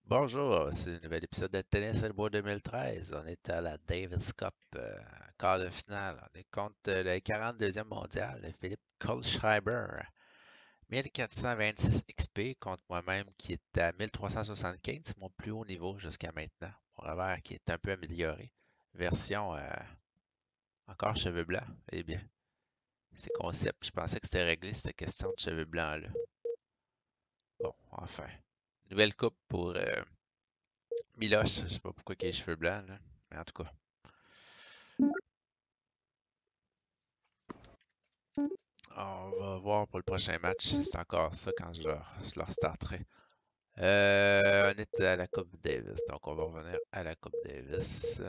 Bonjour, c'est un nouvel épisode de Tennis Elbow 2013. On est à la Davis Cup, quart de finale. On est contre le 42e mondial, Philippe Kohlschreiber. 1426 XP contre moi-même qui est à 1375, c'est mon plus haut niveau jusqu'à maintenant. Mon revers qui est un peu amélioré. Version encore cheveux blancs. Eh bien, c'est concept. Je pensais que c'était réglé cette question de cheveux blancs-là. Bon, enfin. Nouvelle coupe pour Miloš. Je sais pas pourquoi il a les cheveux blancs, là. Mais en tout cas. On va voir pour le prochain match si c'est encore ça quand je leur starterai. On est à la Coupe Davis, donc on va revenir à la Coupe Davis.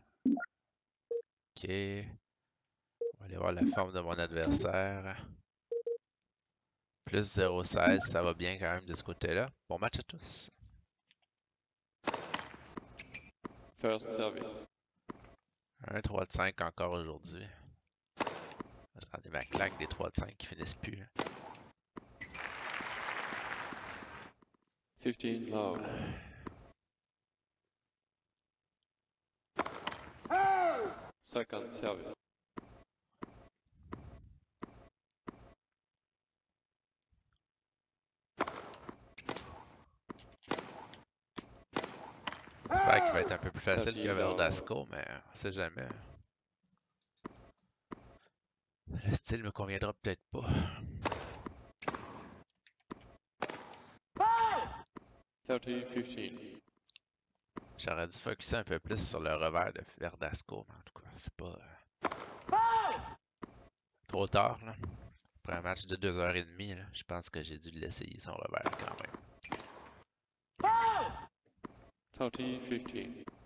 Ok. On va aller voir la forme de mon adversaire. Plus 0,16, ça va bien quand même de ce côté-là. Bon match à tous. First service. Un 3 de 5 encore aujourd'hui. Regardez ma claque des 3 de 5 qui finissent plus, hein. 15 love. Second service. J'espère qu'il va être un peu plus facile 13 que love. Verdasco, mais on sait jamais. Le style me conviendra peut-être pas. 30-15. J'aurais dû focusser un peu plus sur le revers de Verdasco, mais en tout cas, c'est pas trop tard, là. Après un match de 2h30, là, je pense que j'ai dû le laisser son revers quand même. 30-15.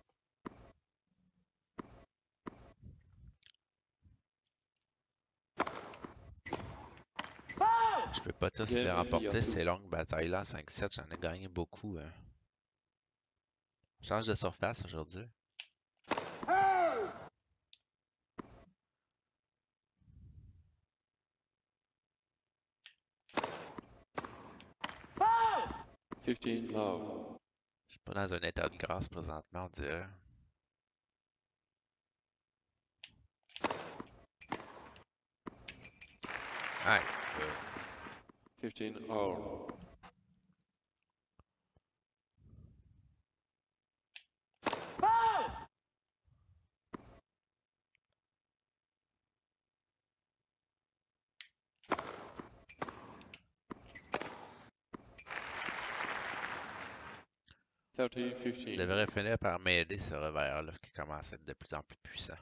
Je peux pas tous les Game remporter, Eliot. ces longues batailles-là, 5-7, j'en ai gagné beaucoup, hein. On change de surface aujourd'hui. Fifteen love. Je suis pas dans un état de grâce présentement, on dirait. Aïe, 15 all. il 30-15. devrait finir par m'aider ce revers-là qui commence à être de plus en plus puissant.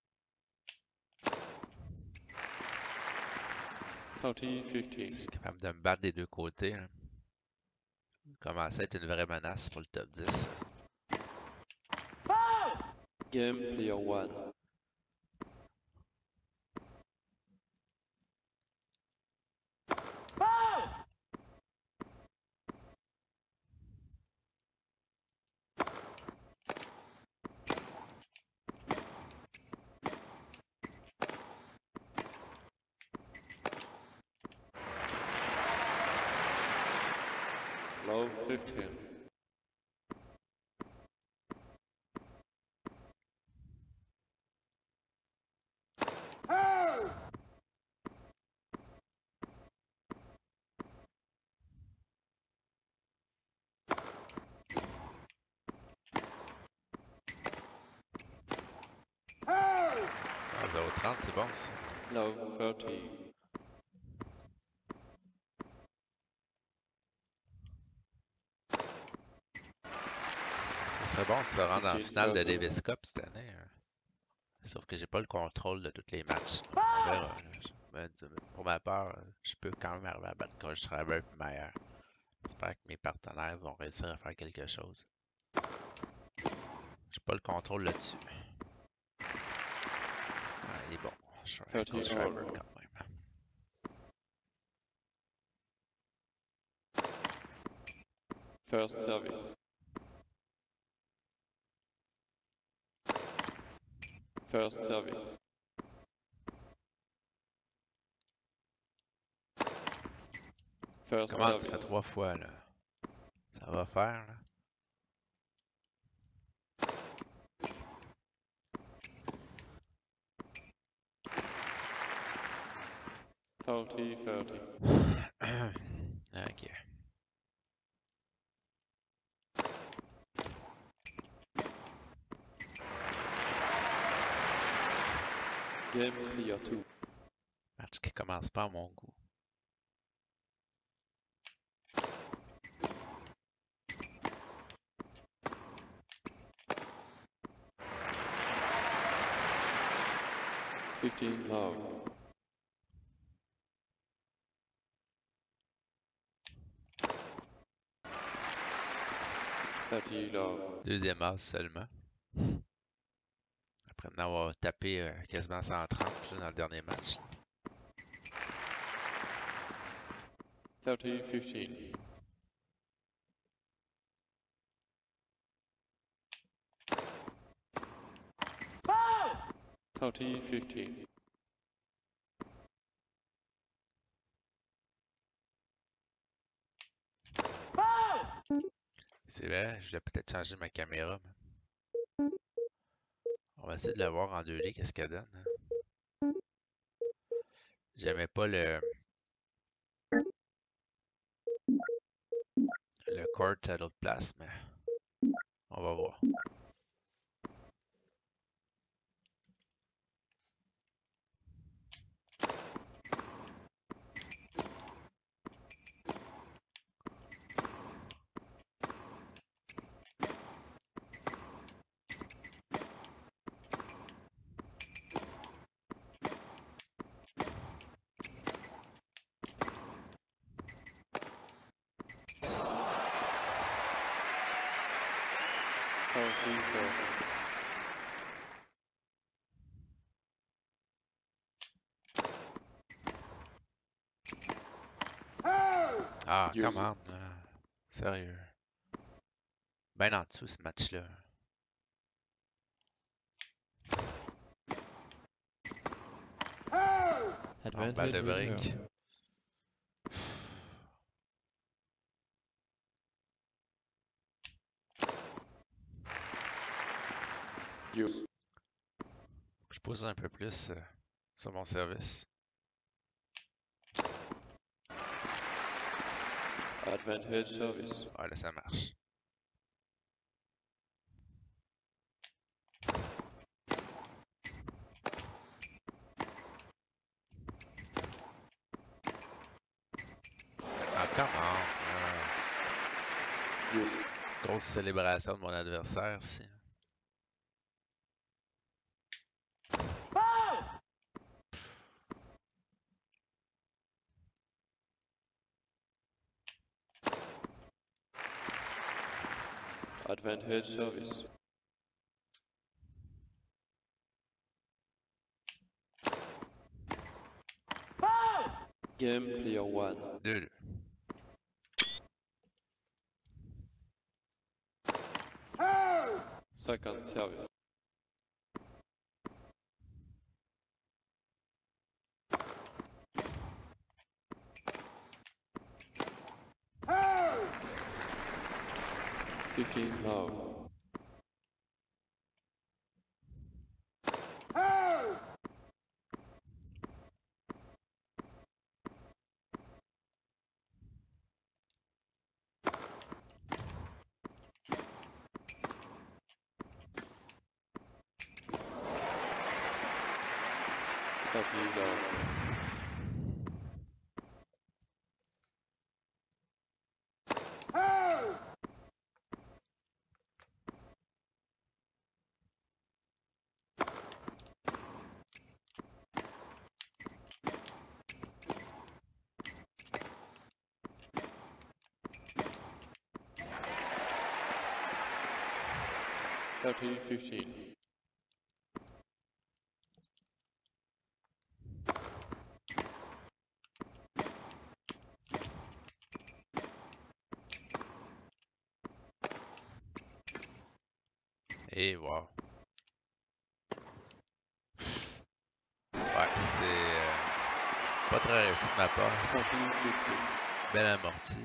30-15. Je suis capable de me battre des deux côtés, là. Il commence à être une vraie menace pour le top 10. Game player 1. Love 15. Ah, 0,30, c'est bon ça. Love 30. Ça serait bon de se rendre en 15 finale de circle. Davis Cup cette année, hein. Sauf que j'ai pas le contrôle de tous les matchs. On verra, là. Pour ma part, je peux quand même arriver à battre Coach Schreiber et Meyer. J'espère que mes partenaires vont réussir à faire quelque chose. J'ai pas le contrôle là-dessus. Ah, il est bon. Coach Schreiber quand même. First service. First service. First Comment tu service. fais 3 fois là? Ça va faire là? 30-30. Ok. Game clear 2. Match qui commence pas à mon goût. Fifteen love. Thirty love. Deuxième as seulement. Après en avoir tapé quasiment 130 là, dans le dernier match. 30-15. Oh! 30-15. Oh! C'est vrai, je vais peut-être changer ma caméra. On va essayer de la voir en 2D, qu'est-ce qu'elle donne. Hein. J'aimais pas le court à l'autre place, mais on va voir. Ah, Yes. come on. Sérieux. Ben en dessous, ce match-là. En balle Advantage de break. return. Yes. Je pousse un peu plus sur mon service. Advantage service. Ah, là, ça marche. Ah, come on. Yes. Grosse célébration de mon adversaire, ici. Oh! Advantage service. Oh! Game player 1. 2-2. Second service. Oh! 15 love. Oh! 30 love. Oh! 30-15. Et wow. Ouais, c'est pas très réussi de ma part. 30-15. Belle amortie.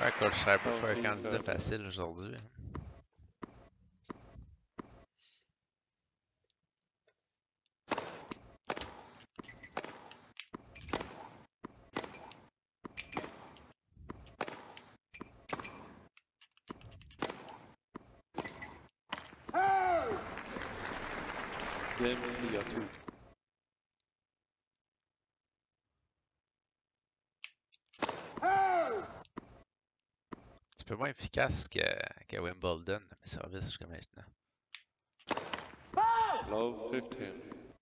Ouais, Coach Schreiber, pas un Okay, candidat perfect. facile aujourd'hui. Hey! Game clear 2. Hey! Un petit peu moins efficace que Wimbledon, mes services jusqu'à maintenant. Hey! Low 15.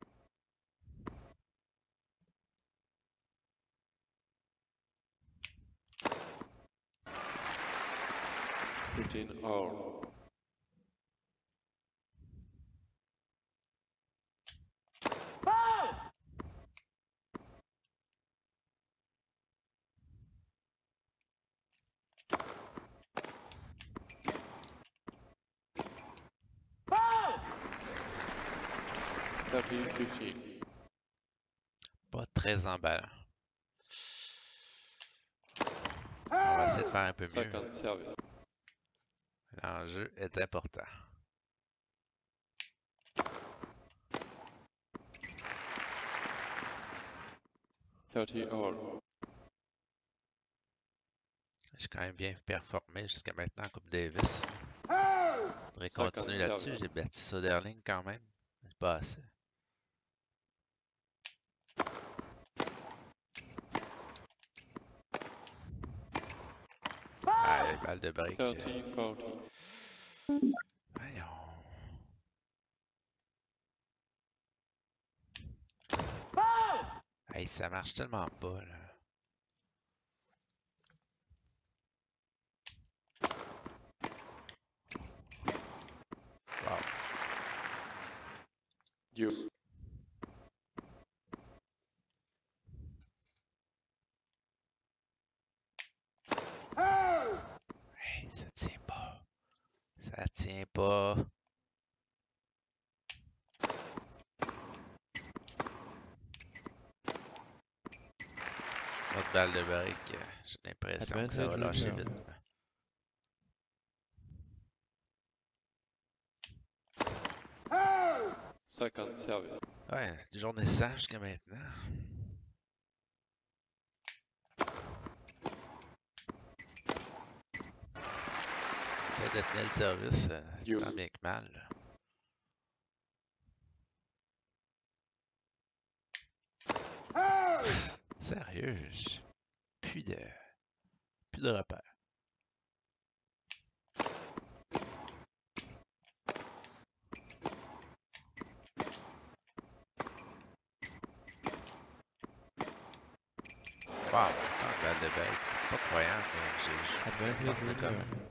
15 all. Hey! Hey! 30-15. Pas très emballant. On va essayer de faire un peu mieux. Second service. L'enjeu est important. All. J'ai quand même bien performé jusqu'à maintenant en Coupe Davis. Hey! Faudrait Second continuer là-dessus. service. J'ai battu Soderling quand même. Mais pas assez. Ah, les balles de break. 30-40. Voyons. Hey! Hey, ça marche tellement pas, là. Wow. Use. Hey! Hey, ça tient pas. Ça tient pas. Autre balle de break. J'ai l'impression que ça va Advantage lâcher return. vite. Hey! Second service. Ouais, journée sans jusqu'à maintenant. Essaye de tenir le service, You. tant bien que mal. Là. Hey! Sérieux, j'ai plus de repères. Wow, encore une balle de break, c'est pas croyable. J'ai joué Advantage n'importe return. comment.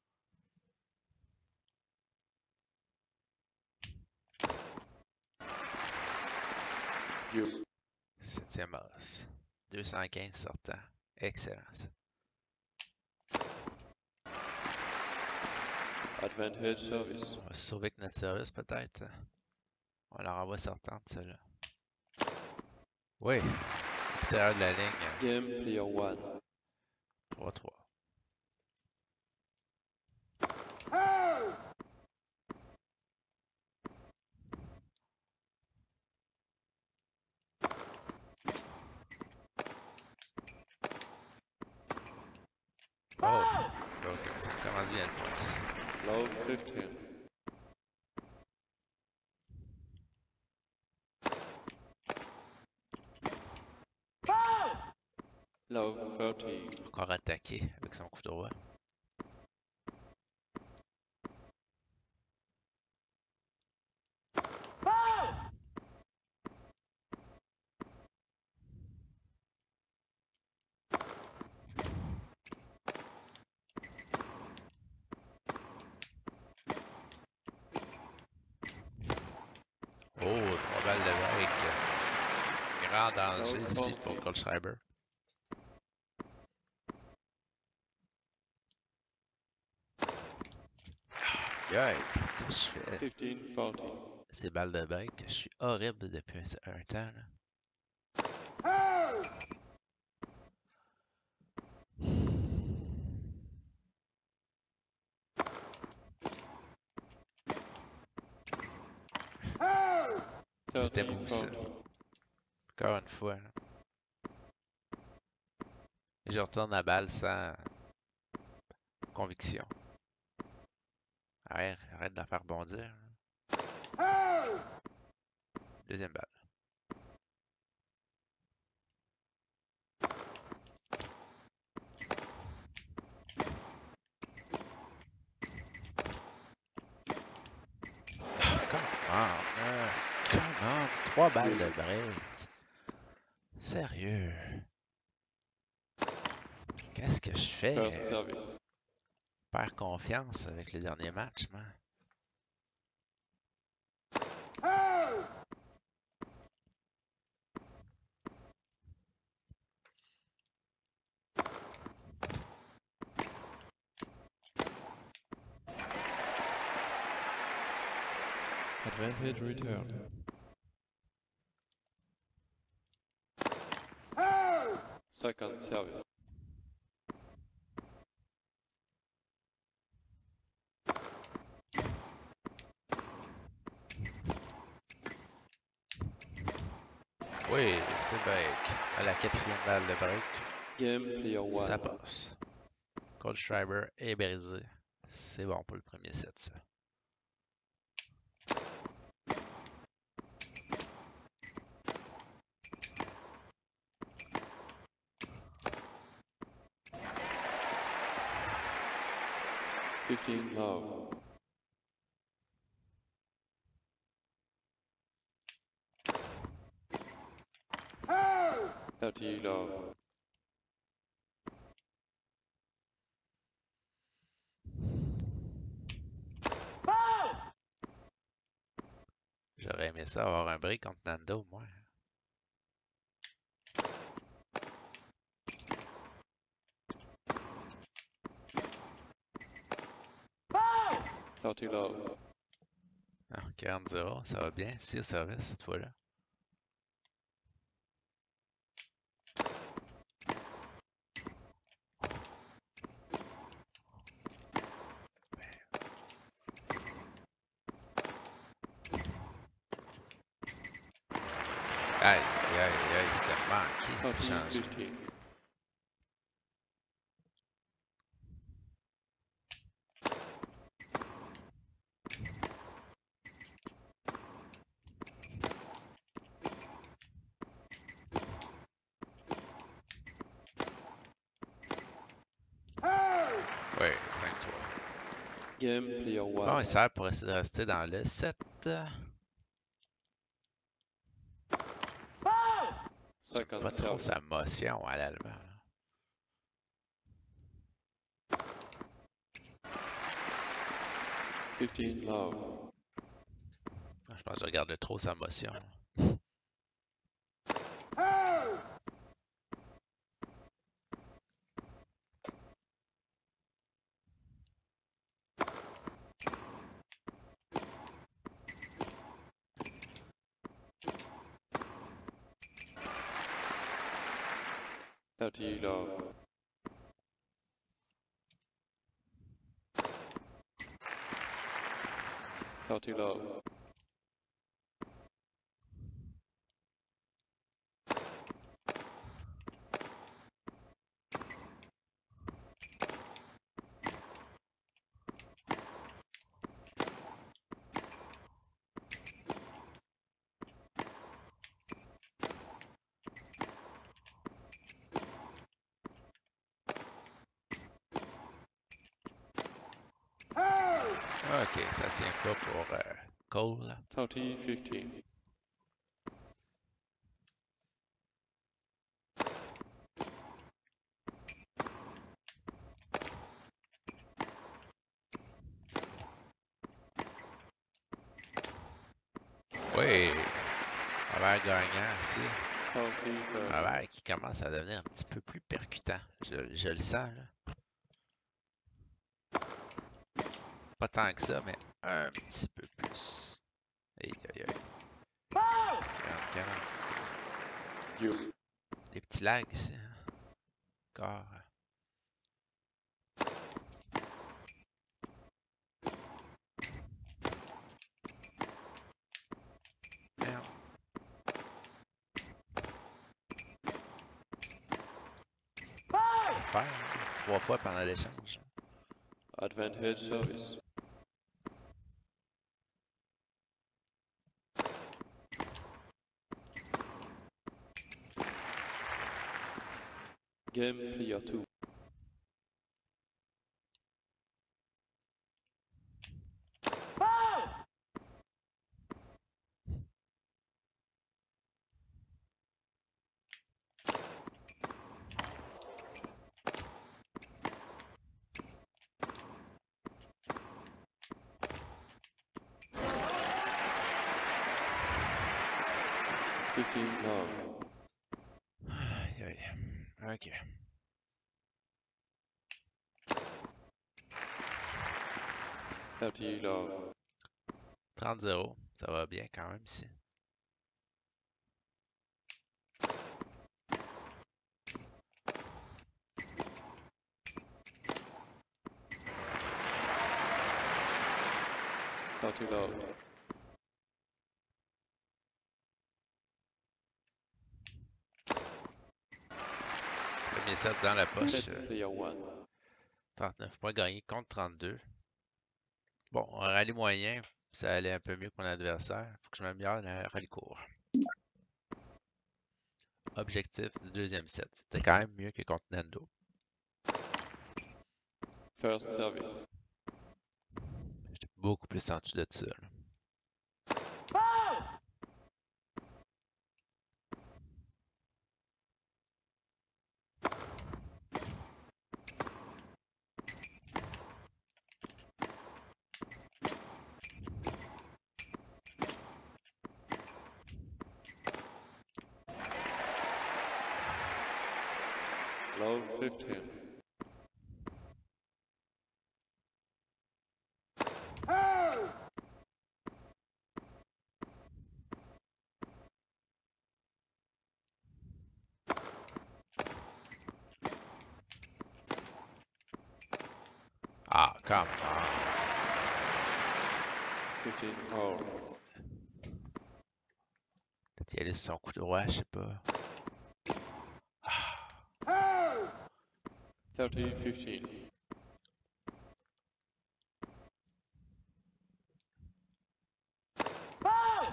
Use. 7e as. 215 sortant. Excellent. Ça. Advantage service. On va se sauver avec notre service peut-être. On la renvoie sortante, celle-là. Oui, extérieur de la ligne. Game clear 1. 3-3. Hey! Oh, ok, ça commence bien le point. Low 15. Hey! Low 30. Encore attaqué avec son coup droit. Hey! Oh, 3 balles de break. Grand danger ici pour Kohlschreiber. Aïe, qu'est-ce que je fais? 15-40. Ces balles de break, je suis horrible depuis un temps. Là. Hey! C'était beau, ça. 13-40. Encore une fois. Là. Et je retourne la balle sans conviction. Arrête de la faire bondir. Hold! Deuxième balle. Comment? 3 balles de break. Sérieux? Qu'est-ce que je First fais? service. Perds confiance avec le dernier match, man. Hold! Advantage return. Hold! Second service. Oui, c'est break. À la 4e balle de break, Game player ça 1. passe. Coach Schreiber est brisé. C'est bon pour le premier set, ça. Fifteen low. Hold! 30 low. Hold! J'aurais aimé ça avoir un break contre Nando, moi. Hold! 30 low. Ah, 40-0, ça va bien. 6 au service cette fois-là. Aïe, aïe, aïe, c'était manqué, cet 30 échange. 15. Hold! Oui, 5-3. Game player 1. Bon, il sert pour essayer de rester dans le 7. Hold! Second Pas trop service. sa motion à l'allemand. 15 low. Je pense que je regarde trop sa motion. Hold! Thirty low. Thirty low. Hold! Ok, ça tient pas pour Cole. 30-15. Oui, Robert gagnant ici. 30-30. Robert qui commence à devenir un petit peu plus percutant. Je le sens, là. Pas tant que ça, mais un petit peu plus. Aïe, aïe, aïe. Hold! 40. You. Les petits lags ici. Hein. Encore. Merde. faire, hein, 3 fois pendant l'échange. Advantage service. Game player 2. Foul! 15 love. Aïe, aïe. Ok. 30 love. 30-0, ça va bien quand même ici. Love. Premier set dans la poche. Set player 1. 39 points gagnés contre 32. Bon, en rallye moyen, ça allait un peu mieux que mon adversaire. Faut que je m'améliore dans le rallye court. Objectif du deuxième set. C'était quand même mieux que contre Nando. First service. J'étais beaucoup plus en dessous de ça, là. Foul! Love 15. Foul! Ah, come on. 15 all. Peut-être y aller sur son coup droit, je sais pas. Ah, Foul! 30-15. Foul!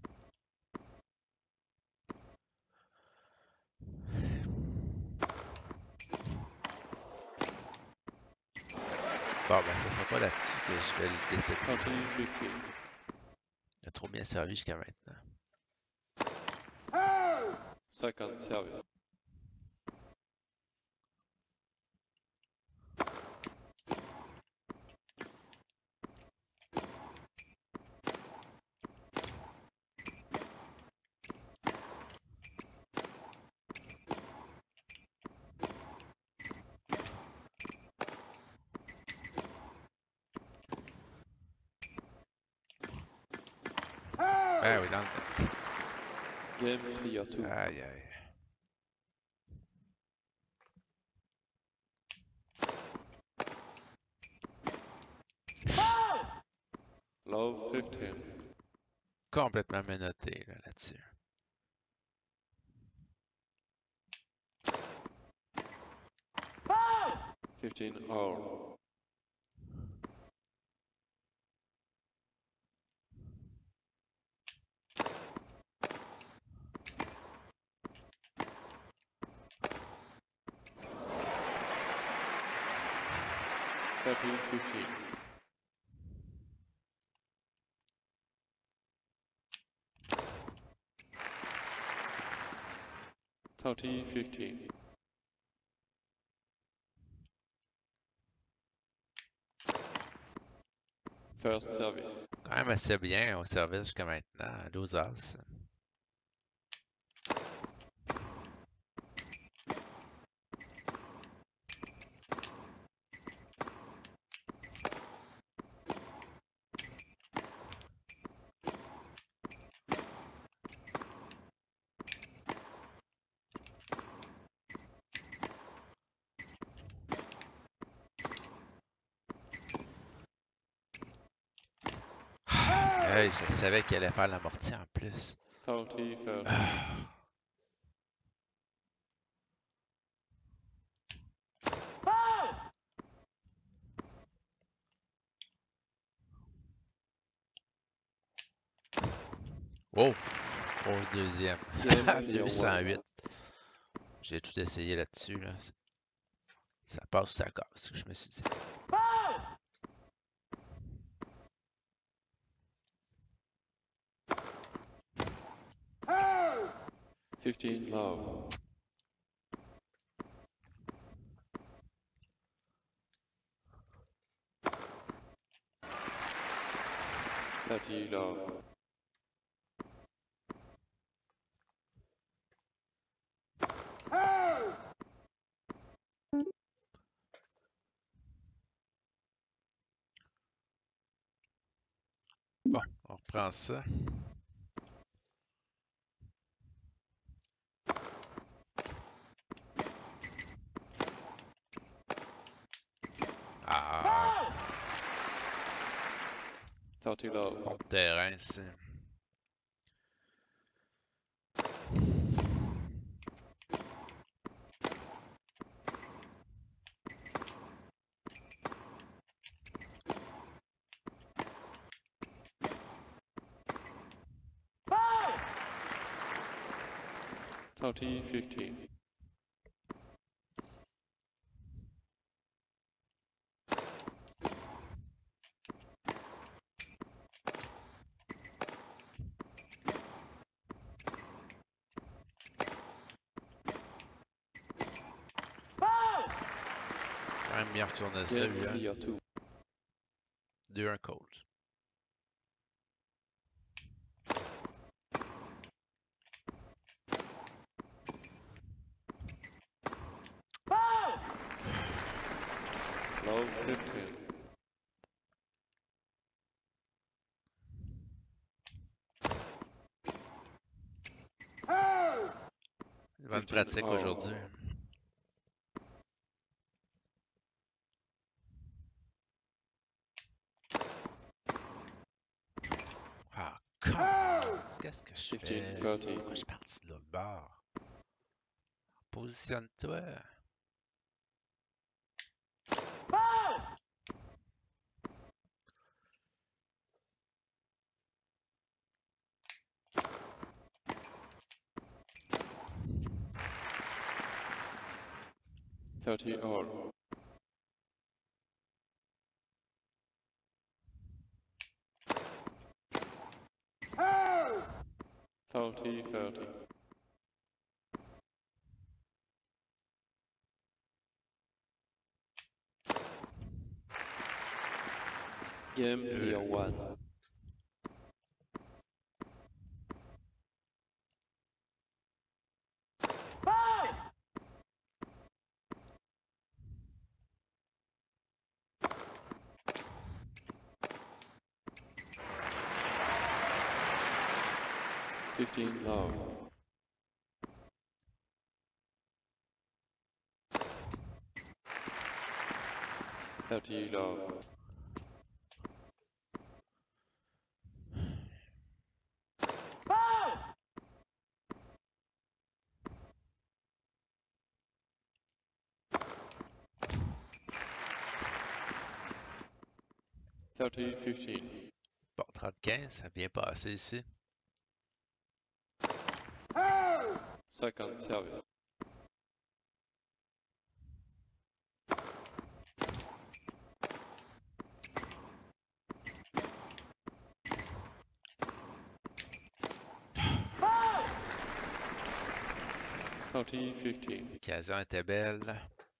bon, ben, ça sera pas là-dessus que je vais le déstabiliser. 30-15. Il a trop bien servi jusqu'à maintenant. Foul! Second service. Ben oui, dans le net. Game player 2. Aïe, aïe. Foul! Love 15. Complètement menotté là, là-dessus. Foul! 15 all. Happy 15. Twenty 15. First service. Quand même assez bien au service jusqu'à maintenant. 12 as. Hey, je savais qu'il allait faire l'amorti en plus. 21st. Ah. Oh! Grosse deuxième. Game clear 208. 1. J'ai tout essayé là-dessus, là. Ça passe ou ça casse, c'est ce que je me suis dit. Foul! Foul! 15 low. Thirty low. Foul! Bon, on reprend ça. Ah, Foul! 30 low. bon terrain, c'est. Foul! 15. Foul! Quand même bien retourner ça, Game lui, là. clear 2. 2-1 Colts. Foul! Low 15. Foul! Bonne pratique aujourd'hui. Ah, Foul! qu'est-ce que je 15 fais? 30. Pourquoi je suis parti de l'autre bord? Positionne-toi. Foul! 30 all. Foul! 30. Game clear 1. Foul! 15 low. Thirty low. Foul! 30-15. Bon, 30-15, ça a bien passé ici. Foul! Second service. Foul! 30-15. L'occasion était belle.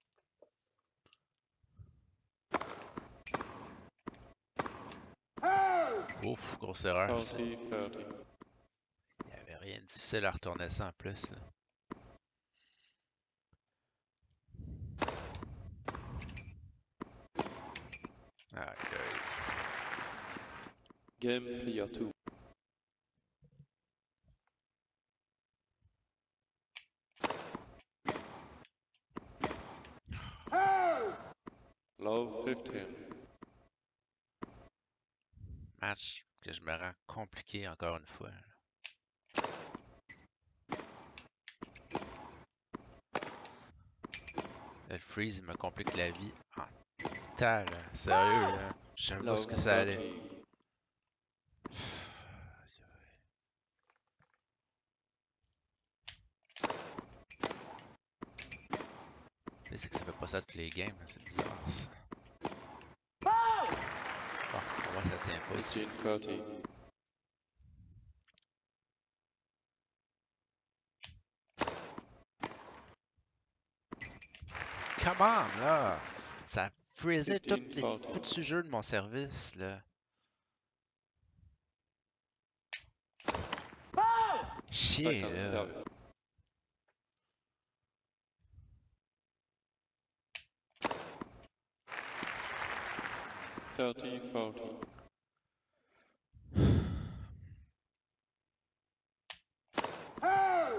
Foul! Ouf, grosse erreur. Ça. 30-30. Il n'y avait rien de difficile à retourner ça en plus. Là. Ah, ok. Game clear 2. Foul! Low 15. Match que je me rends compliqué encore une fois. Le freeze, il me complique la vie en temps, là. Sérieux, là. Je sais même pas Low ce que ça allait. 30. c'est que ça fait pas ça toutes les games. C'est bizarre ça. Foul! Bon, au moins ça tient pas ici. 15-30. Come on, là! Ça freezait tous 15 les fault. foutus jeux de mon service, là. Foul! Chier, Second là. service. $30-40. Foul!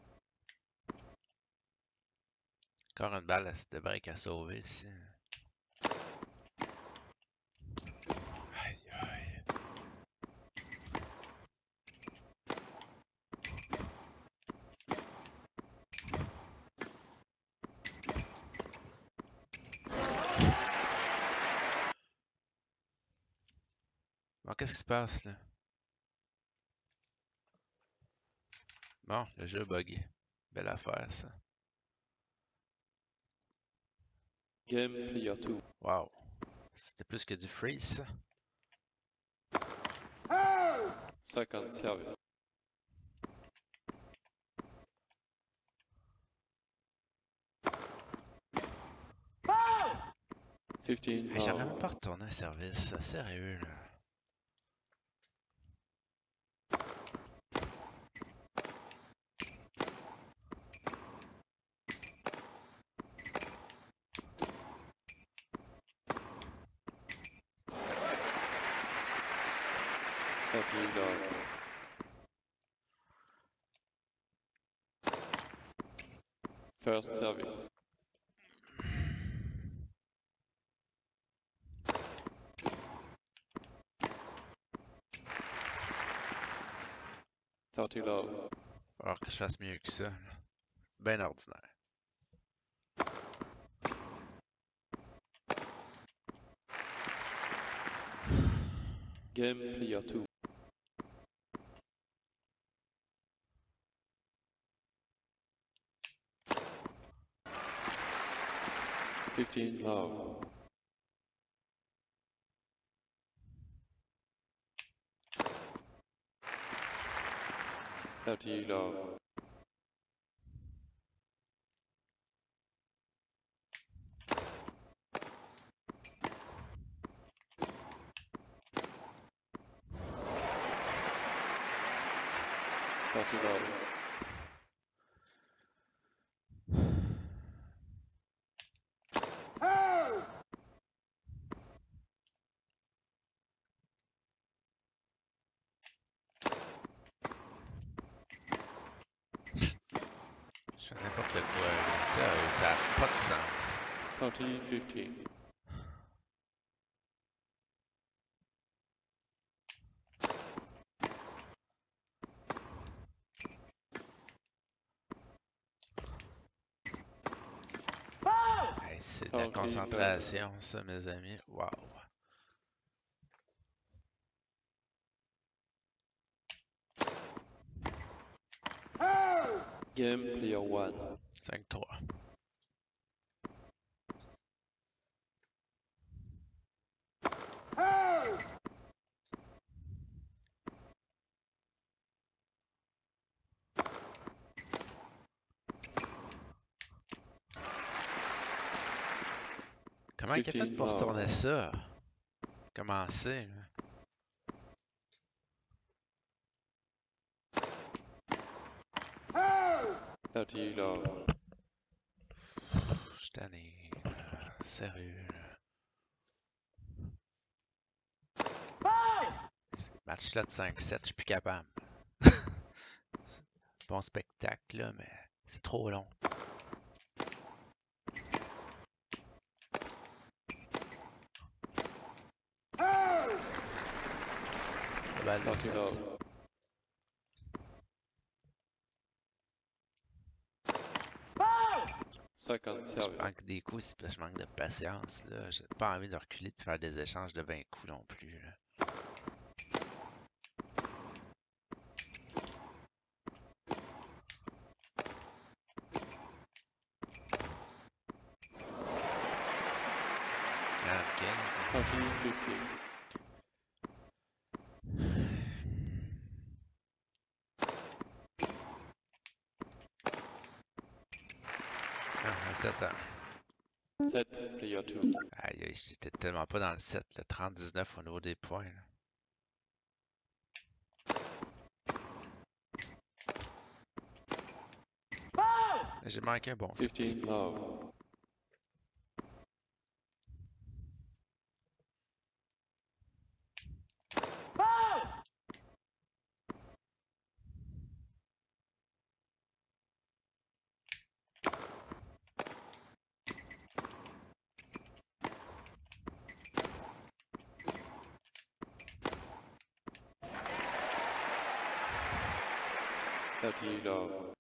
Encore une balle de break à sauver ici. Aïe, aïe. Bon, qu'est-ce qui se passe, là? Bon, le jeu a bugué. Belle affaire, ça. Game player 2. Wow. C'était plus que du freeze, ça. Foul! Second service. Foul! 15 Hey, j'aimerais même love. pas retourner un service, ça. Sérieux, là. $30. First service. $30 love. Alors que je fasse mieux que ça, là. Ben ordinaire. Game player 2. $15 love. $30 love. $30 love. Foul! Je fais n'importe quoi, là. Sérieux, ça a pas de sens. 30-15. Foul! Hey, c'est de la Ok, concentration, ça, mes amis. Wow. Foul! Game player 1. 5-3. Foul! Comment il a fait 15 pour love. retourner ça? Comment c'est, là? Foul! 30 love. Je suis tanné, là. Sérieux, là. Foul! Match-là de 5-7, je suis plus capable. Bon spectacle, là, mais c'est trop long. Foul! La balle de 30 7. love. Foul! Second Je service. manque des coups, c'est parce que je manque de patience, là. J'ai pas envie de reculer et de faire des échanges de 20 coups non plus, là. 15. 30-15. Ah, un 7 heures. Set player 2. Aïe, aïe, j'étais tellement pas dans le 7, le 30-19 au niveau des points. Là. J'ai manqué un bon 7. 15 love. Love.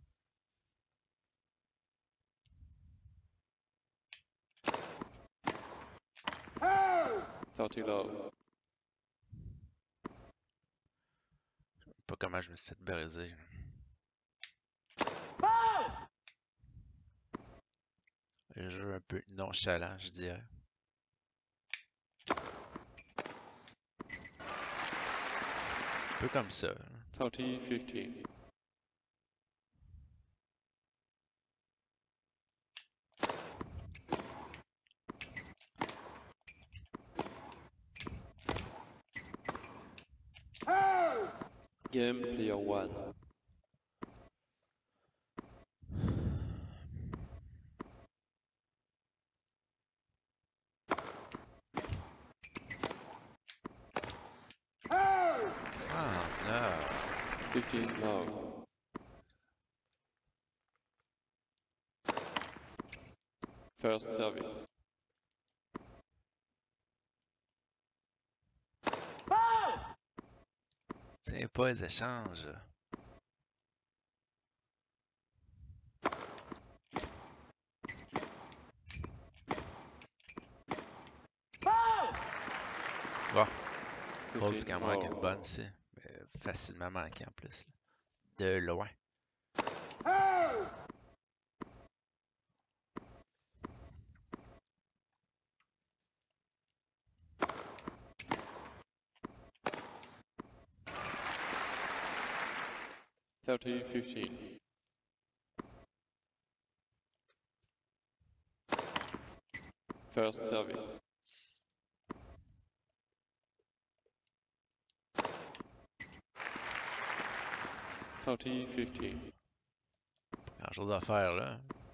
Hey! 30 love. Pas comment je me suis fait briser. Un jeu un peu nonchalant, je dirais. Un peu comme ça. 30-15. Hey! Game player 1. Hey! Ah, là. 15 love. First service. Tiens pas les échanges. Bon, Colts qui en manque une bonne ici. Mais facilement manqué en plus. Là. De loin. Hey! 30-15. First service. County 15. Pas grand chose à faire là.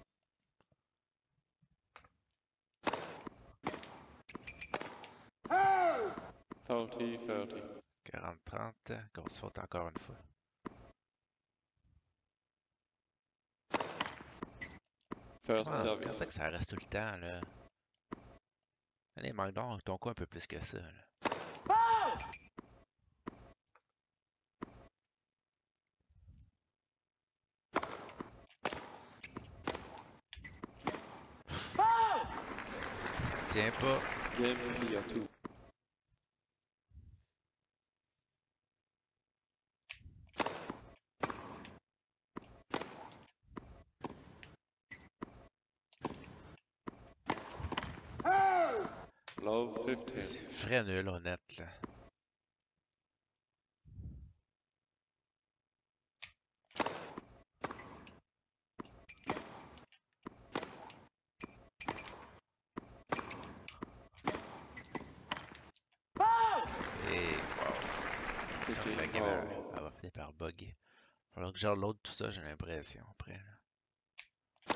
Hey! 30-30. 40-30. Grosse faute encore une fois. First Comment service. ça que ça reste tout le temps là? Allez, manque donc ton coup un peu plus que ça. Là. Ça tient pas. Game player 2. Hey! Love 15. C'est vrai nul, honnête là. Et wow. Ça, la game elle va finir par bugger. Falloir que je reload tout ça, j'ai l'impression après. Là.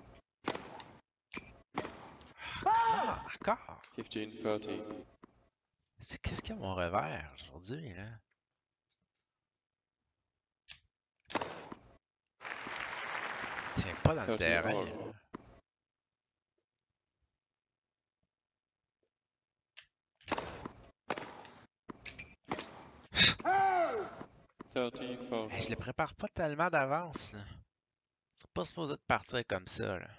Ah, comment encore? 15-30. Qu'est-ce qu'il y a mon revers aujourd'hui là? Tiens pas dans le 30 terrain. all. Là. Hey! 30-40. Hey, je les prépare pas tellement d'avance. Là. C'est pas supposé de partir comme ça. Là.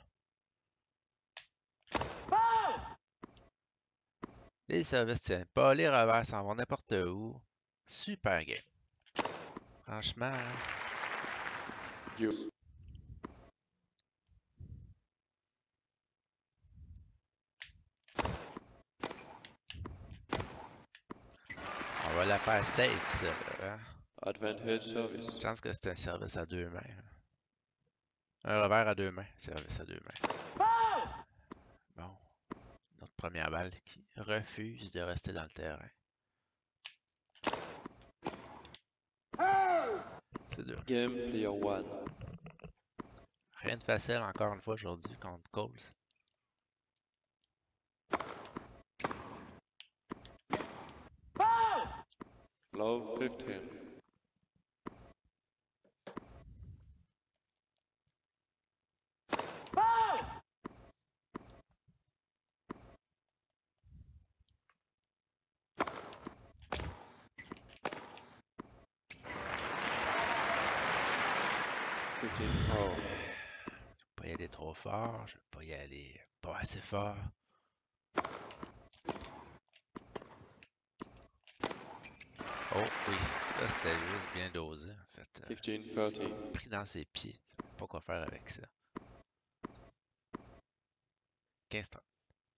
Les services tiennent pas, les revers s'en vont n'importe où. Super game. Franchement, là, You. va la faire safe, ça, là, hein? Advantage service. Je pense que c'est un service à deux mains. Hein. Un revers à deux mains. Service à deux mains. Bon. Notre première balle qui refuse de rester dans le terrain. Hold! C'est dur. Game player 1. Rien de facile encore une fois aujourd'hui contre Coles. Love 15. Oh, Je vais pas y aller trop fort. Je vais pas y aller pas assez fort. Oh oui, là c'était juste bien dosé en fait. 15-30. Pris dans ses pieds. Je sais pas quoi faire avec ça. 15 30.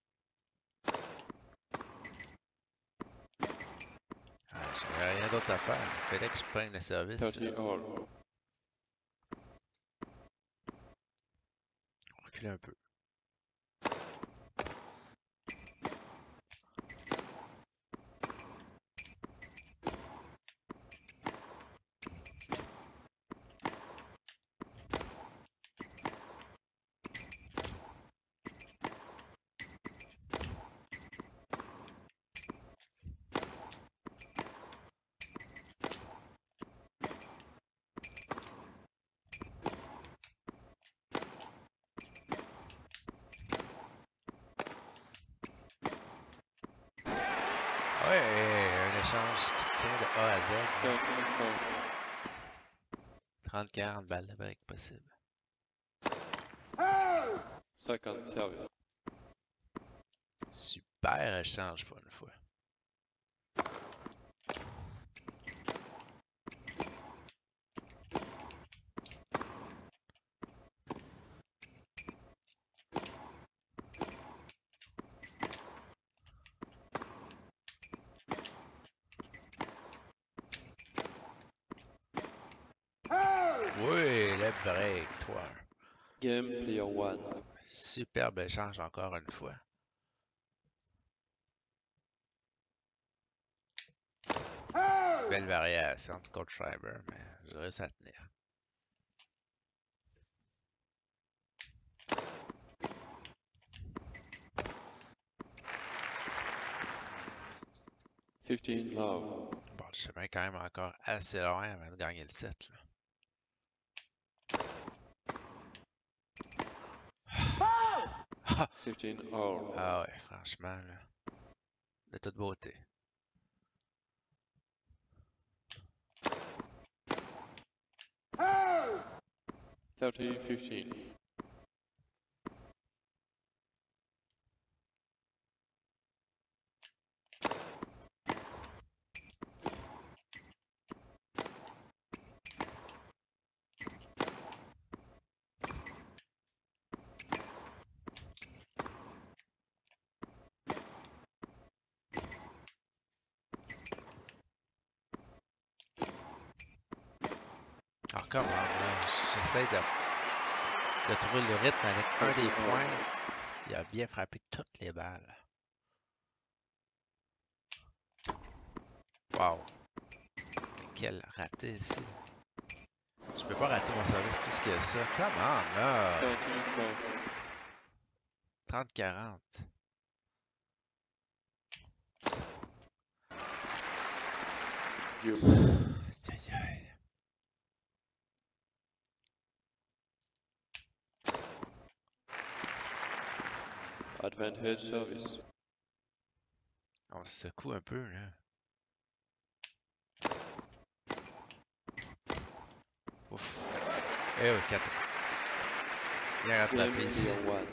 J'avais rien d'autre à faire. Il fallait que je prenne le service. 30 all. Reculer un peu. Ouais, un échange qui tient de A à Z. 30-40 balles de break possible. Hold! Second service. Super échange pour une fois. Hold! Oui, le break, toi. Game player 1. Superbe échange encore une fois. Hold! Belle variation de Coach Schreiber, mais je réussi à tenir. Love. Bon, le chemin est quand même encore assez loin avant de gagner le set. Là. 15 all. Ah ouais, franchement, là, de toute beauté. Hold! 30-15. Alors comment, là, j'essaie de trouver le rythme avec un des points. Il a bien frappé toutes les balles. Wow. Quel raté ici. Je peux pas rater mon service plus que ça. Comment, là? 30-40. You. Aïe, aïe. Advantage service. On se secoue un peu, là. Ouf. Eh oui, 4. Bien rattrapé Game ici. player 1.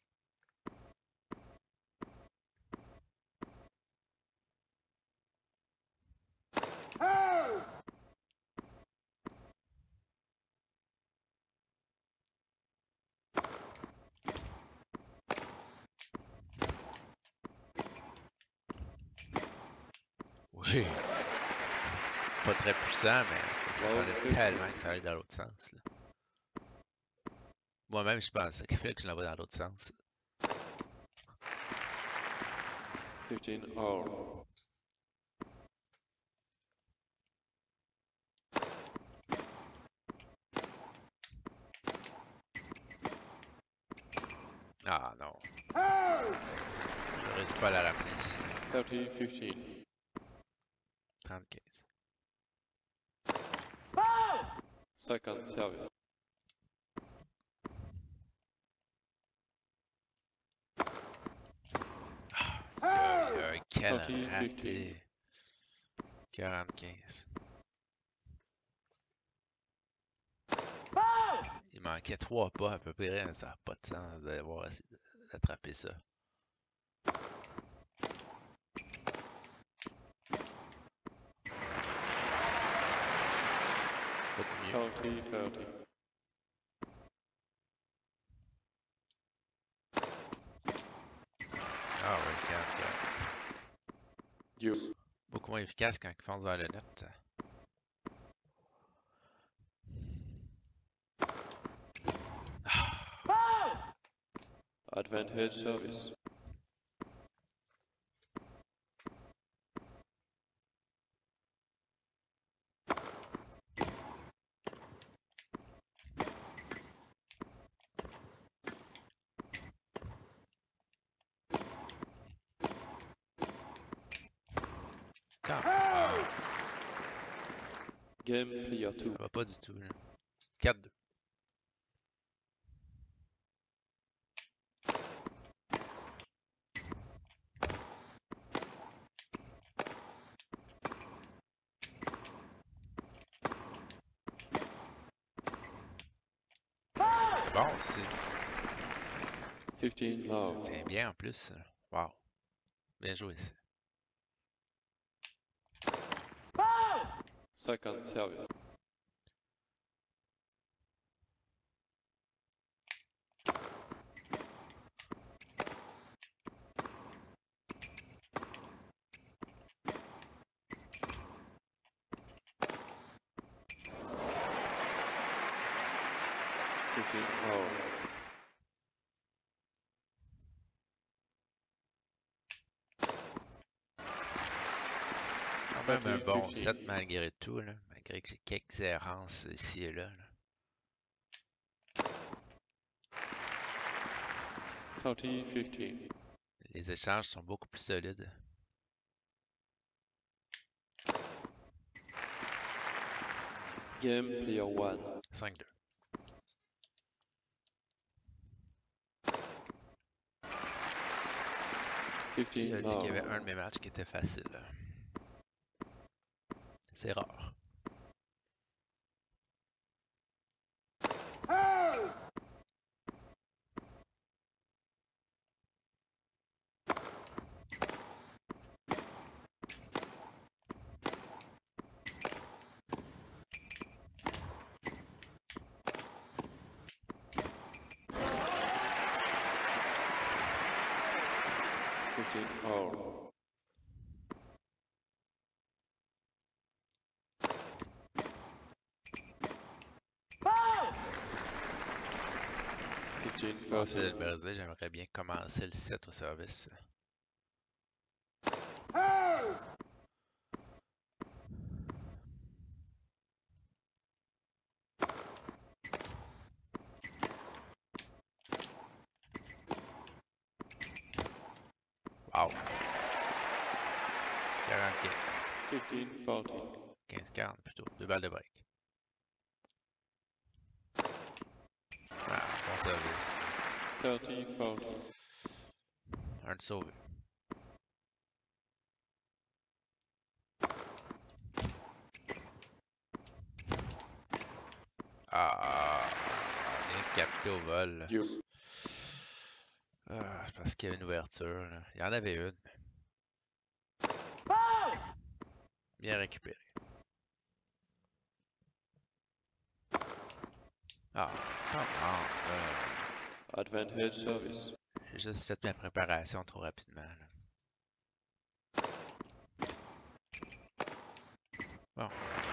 Hold! Oui. pas très puissant, mais ça s'attendait tellement que ça aille dans l'autre sens. Là. Moi-même, je pensais qu'il fallait que je l'envoie dans l'autre sens. 15 all. Ah non, Help! je risque pas à la ramener ici. 30-15. 30-15. Second service. Quel 30-15. raté. 45. Il manquait 3 pas à peu près, ça n'a pas de sens d'avoir essayé d'attraper ça. Beaucoup mieux. 30-30. Ah oui, 44. You. Beaucoup moins efficace quand il fonce vers le net. Advantage service. Quand Help! Game player ça 2. va pas du tout. Là. 4-2. C'est bon aussi. 15 Ça low. tient bien en plus. Wow. Bien joué ici. Second service. Low. Quand même un bon 30-15. set malgré tout, là, malgré que j'ai quelques errances ici et là. 30-15. Les échanges sont beaucoup plus solides. Game player 1. 5-2. Qui a dit qu'il y avait un de mes matchs qui était facile? C'est rare. Help! All. Oh, c'est le Brésil, j'aimerais bien commencer le set au service. Help! Wow. 45. 15-40. 15-40 plutôt. 2 balles de break. Ah, bon service. 30-40. Un de sauvé. Ah, bien capté au vol. You. Ah, je pense qu'il y avait une ouverture. Là. Il y en avait une. Bien récupéré. Ah, comment? Advantage service. J'ai juste fait ma préparation trop rapidement. Là. Bon,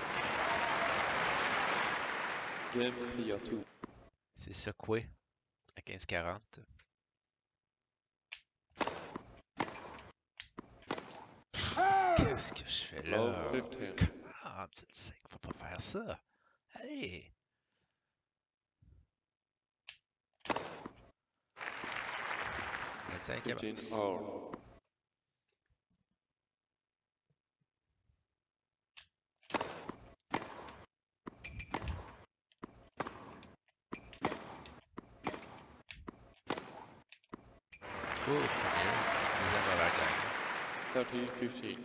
Game Player 2. C'est secoué à 15-40. Qu'est-ce que je fais Low là? 15. Ah, tu le sais qu'il faut pas faire ça. Allez! 25 15 box. all. Oh, premier. Deuxième over gagné. 30-15.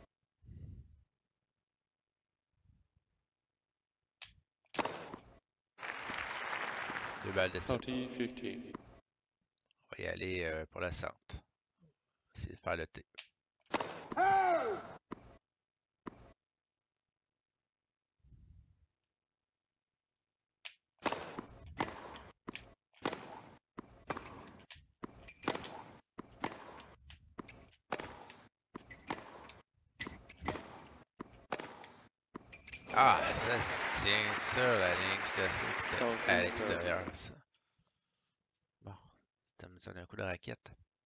Deux balles de 7. 30-15. On va y aller pour le centre. Essayer de faire le T. Hold! Ah, ça se tient sur la ligne. J'étais sûr que c'était à l'extérieur, ça. Bon, ça me sonne un coup de raquette.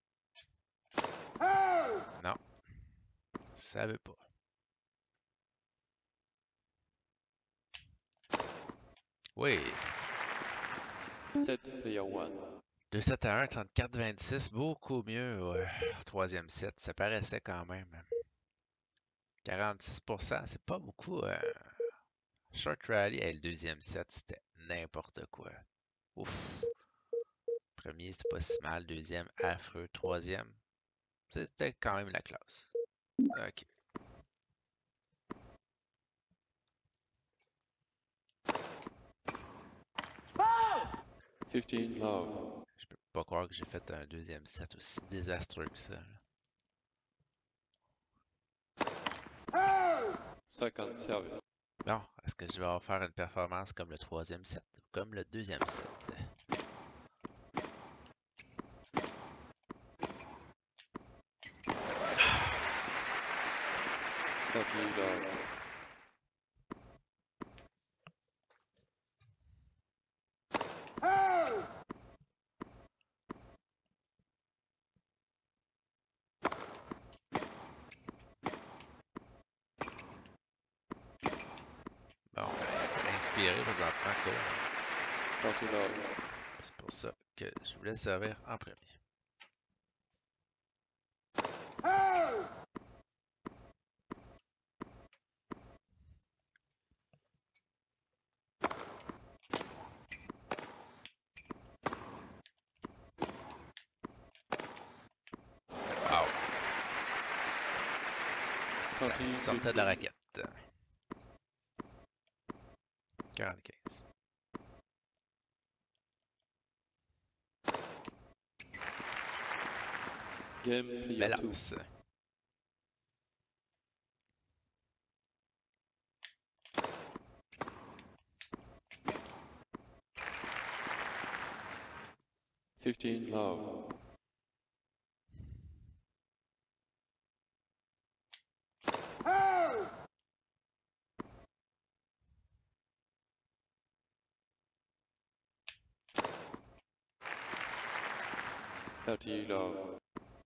Hold! Non, ça veut pas. Oui, 7 Player 1. 2-7-1, 34-26, beaucoup mieux au troisième set. Ça paraissait quand même. 46%, c'est pas beaucoup. Short rally, et le deuxième set, c'était n'importe quoi. Ouf. Premier, c'était pas si mal. Deuxième, affreux. Troisième, c'était quand même la classe. Ok. Hold! 15 low. Je peux pas croire que j'ai fait un deuxième set aussi désastreux que ça, là. Hold! Second service. Bon, est-ce que je vais faire une performance comme le troisième set ou comme le deuxième set? 30 low. Hold! Bon, ben, inspiré présentement, cool. 30 low. C'est pour ça que je voulais servir en premier. Hold! Wow! Ça sortait de la raquette. 45. Game Player Belle 2. as. Fifteen low. Hold! 30 low.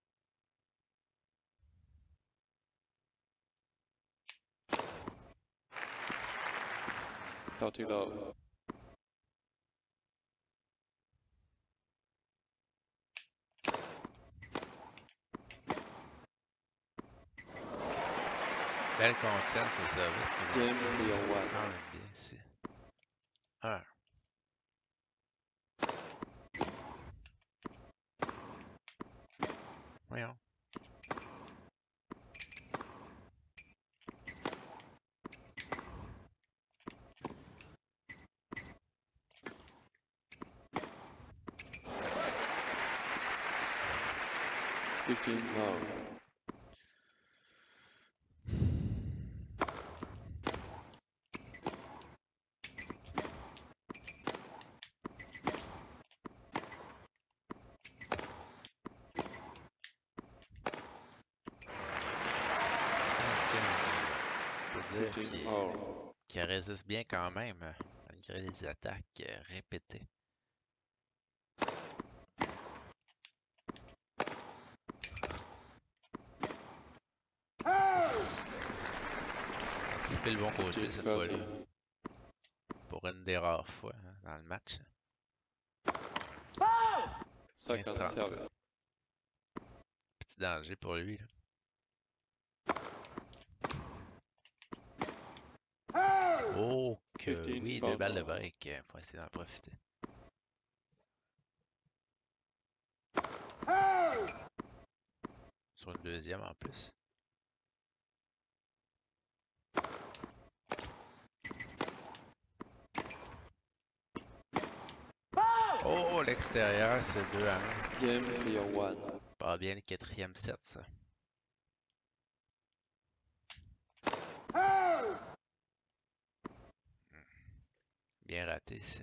Thirty low. Belle confiance au service. Game Player 1. Quand même bien ici. 1. Voyons. Fifteen low. Est-ce que je peux dire 15 all. qu'il résiste bien quand même. malgré les attaques répétées. Anticiper le bon côté 15, cette fois-là, 30. pour une des rares fois hein, dans le match. Second 15-30. service. Petit danger pour lui. Là. Oh que 15 oui, 2 balles de foul. break. Faut essayer d'en profiter. Sur une deuxième en plus. Oh, l'extérieur, c'est 2 à 1. Game clear 1. Pas bien le quatrième set, ça. Bien raté ici.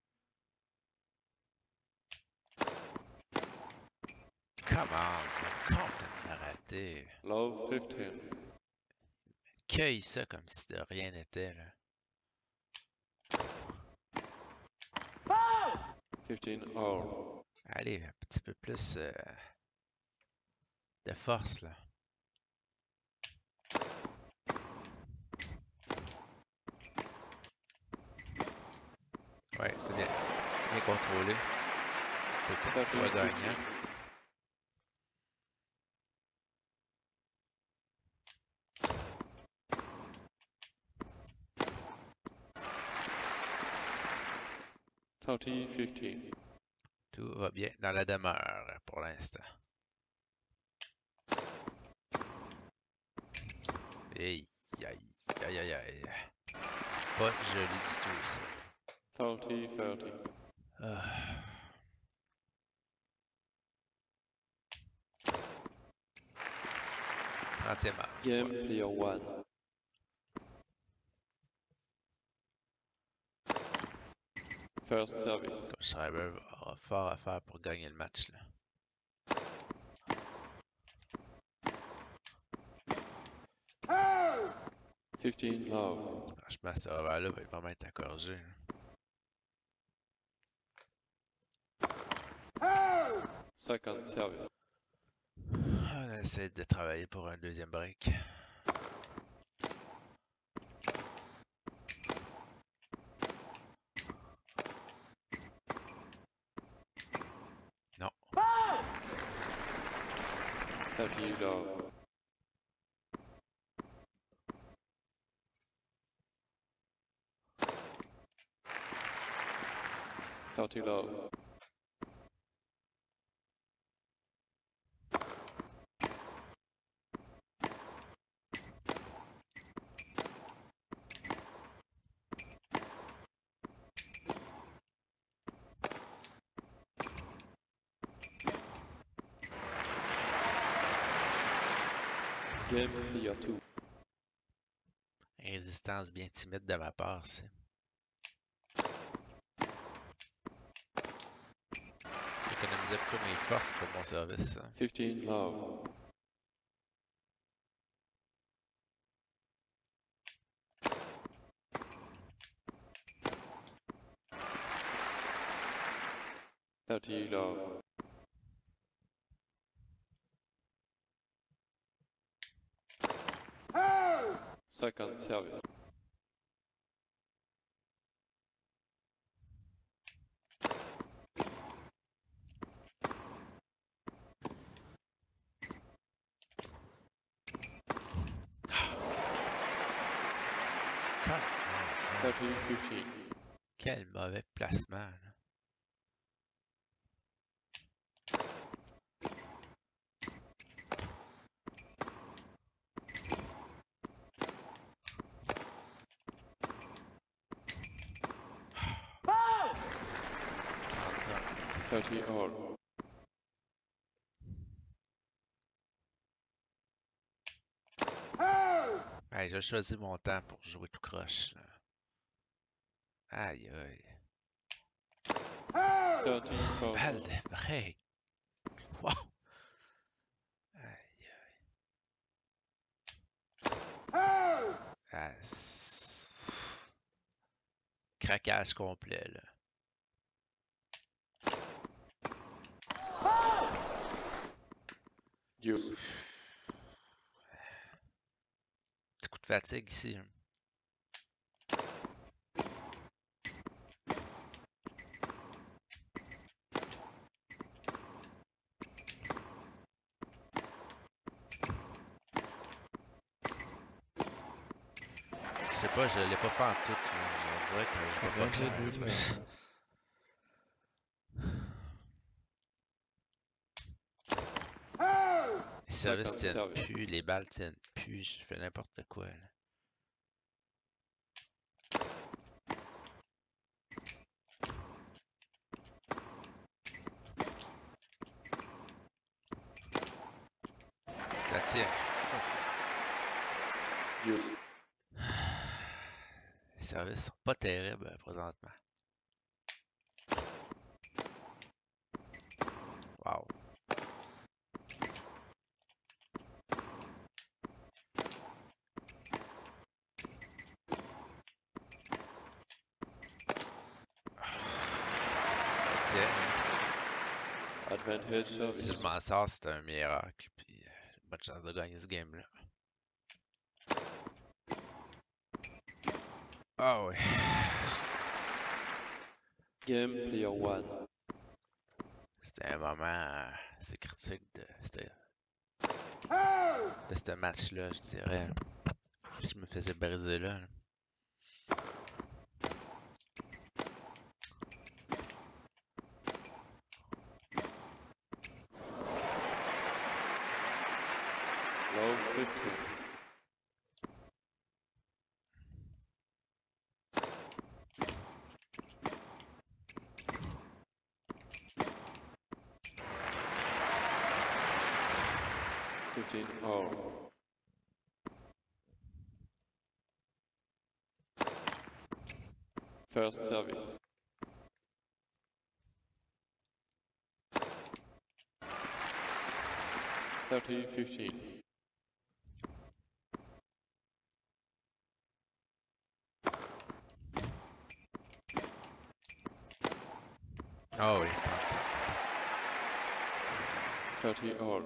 Come on, complètement raté. Low 15. Cueille ça comme si de rien n'était, là. 15 all. Allez, un petit peu plus de force, là. Ouais, c'est bien ça. Bien contrôlé. C'est ça, 13, toi gagnant. 15. Twenty 15. Tout va bien dans la demeure pour l'instant. Aïe, aïe, aïe, aïe, aïe. Pas joli du tout, ça. 30 30. Ah. Trentième match, Game toi. clear 1. First service. Comme Schreiber aura fort à faire pour gagner le match, là. Hey! 15 low. Franchement, ce revers-là va vraiment être accordé. Hey! Second service. On essaie de travailler pour un deuxième break. Non. 30 low. Thirty low. Game clear 2. Résistance bien timide de ma part, c'est. J'économisais plutôt mes forces pour mon service. Hein. 15 low. Thirty low. Hey! Second service. Come on, 30 15. quel mauvais placement. Là. Hey! 30 all. Hey! Hey, j'ai choisi mon temps pour jouer tout croche. Là. Aïe, aïe. Hey! 30 Balle 40. de break. Wow. Aïe, Hey! aïe. craquage complet, là. Use. Petit coup de fatigue ici. Hein. Je sais pas, je l'ai pas fait en tout. On dirait que je vois pas clair. Hey! Les services 50 tiennent service. plus, les balles tiennent plus, je fais n'importe quoi, là. Ça tient. Use. Les services sont pas terribles présentement. Wow. Ça tient. Advantage Si service. je m'en sors, c'est un miracle. Puis, bonne chance de gagner ce game-là. Ah ouais. Game player 1. C'était un moment assez critique Hey! de ce match-là, je dirais. Je me faisais briser là. Low 50. All. First service. Thirty 15. Ah oui. 30 all.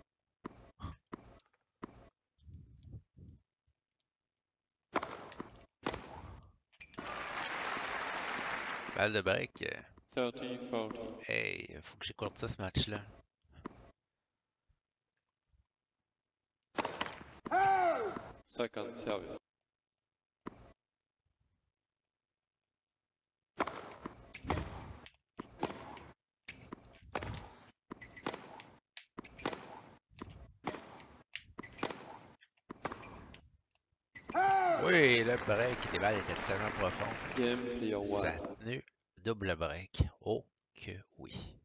Balle de break. 30 40. Hey, faut que j'écoute ça ce match-là. Hey! Second service. Hey! Oui, le break, les balles étaient tellement profondes. Game player 1. Ça a tenu. Double break. Oh que oui.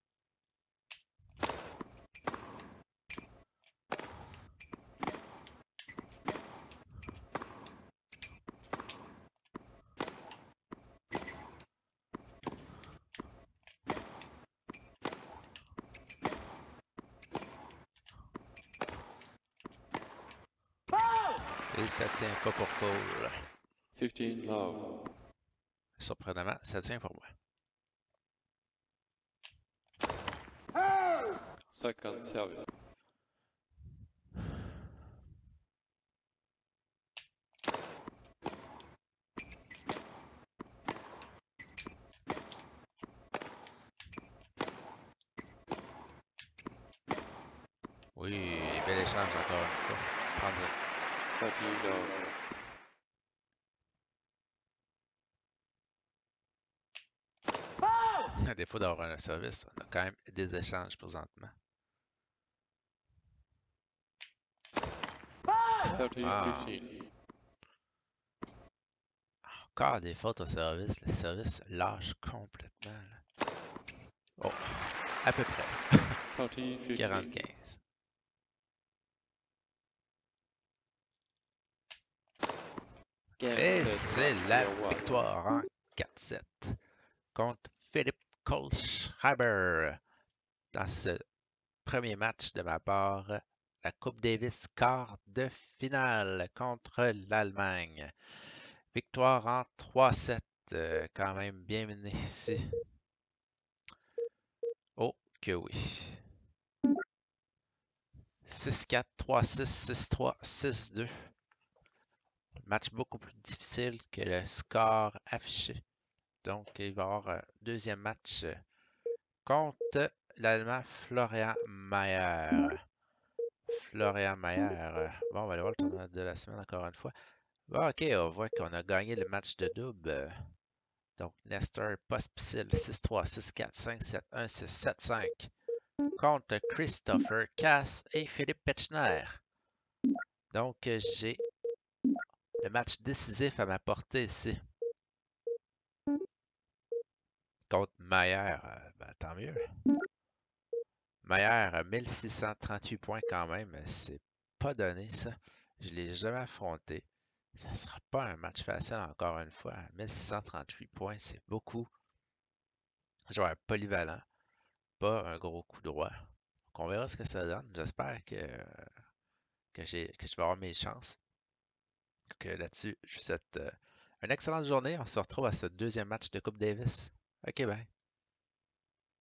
Et ça tient pas pour Cole. 15 low. Surprenamment, ça tient pour moi. Hey! Second service. Oui, bel échange encore une fois. Prends-le. 30 low. À défaut d'avoir un service, on a quand même des échanges présentement. 30 Ah. 15. Encore des fautes au service. Le service lâche complètement. Là. Oh, à peu près. 30 15. 45. Game Et set. c'est la Player 1. victoire en 4-7 contre Philippe Kohlschreiber dans ce premier match de ma part, la Coupe Davis quart de finale contre l'Allemagne. Victoire en 3-7 quand même bien mené ici. Oh, que oui. 6-4, 3-6, 6-3, 6-2. Match beaucoup plus difficile que le score affiché. Donc, il va y avoir un deuxième match contre l'Allemand Florian Mayer. Florian Mayer. Bon, on va aller voir le tournoi de la semaine encore une fois. Bon, ok, on voit qu'on a gagné le match de double. Donc, Nestor Pospisil 6-3, 6-4, 5-7, 1-6, 7-5 contre Christopher Cass et Philippe Petchner. Donc, j'ai le match décisif à ma portée ici. Contre Mayer, ben, tant mieux. Mayer, 1638 points quand même. C'est pas donné, ça. Je l'ai jamais affronté. Ça sera pas un match facile encore une fois. 1638 points, c'est beaucoup. Joueur polyvalent, pas un gros coup droit. Donc on verra ce que ça donne. J'espère que je vais avoir mes chances. Donc là-dessus, je vous souhaite une excellente journée. On se retrouve à ce deuxième match de Coupe Davis. Ok, bye.